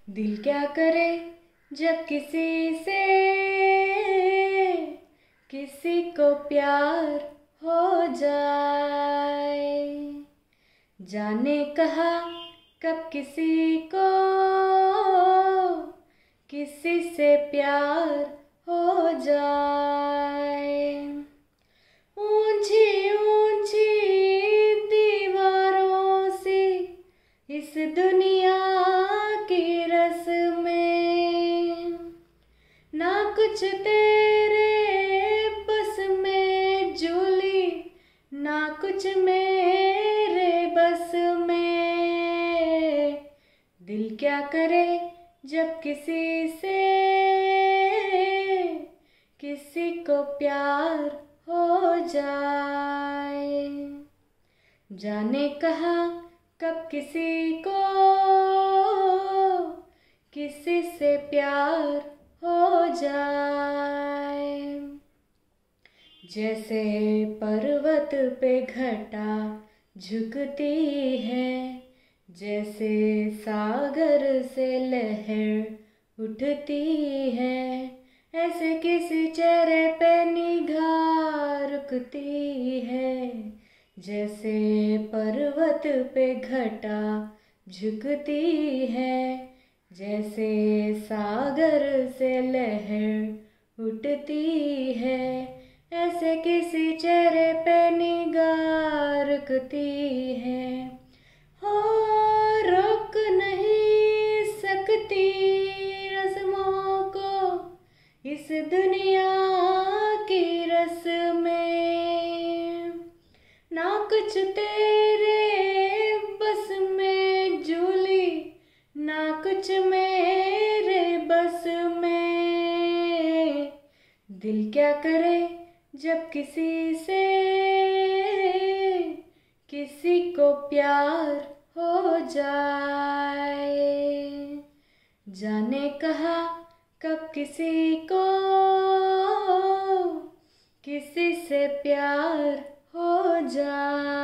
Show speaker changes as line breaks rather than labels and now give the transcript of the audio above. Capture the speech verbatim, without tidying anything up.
दिल क्या करे जब किसी से किसी को प्यार हो जाए। जाने कहा कब किसी को किसी से प्यार हो जाए। ऊंची ऊंची दीवारों से इस दुनिया की रस्में, ना कुछ तेरे बस में जूली, ना कुछ मेरे बस में। दिल क्या करे जब किसी से किसी को प्यार हो जाए। जाने कहा कब किसी को किसी से प्यार हो जाए। जैसे पर्वत पे घटा झुकती है, जैसे सागर से लहर उठती है, ऐसे किसी चेहरे पे निगाह रुकती है। जैसे पर्वत पे घटा झुकती है, जैसे सागर से लहर उठती है, ऐसे किसी चेहरे पे निगाह रुकती है। हो रोक नहीं सकती रस्मों को इस दुनिया की रस्में, ना कुछ तेरे बस में जूली, ना कुछ मेरे बस में। दिल क्या करे जब किसी से किसी को प्यार हो जाए। जाने कहा कब किसी को किसी से प्यार हो जाए।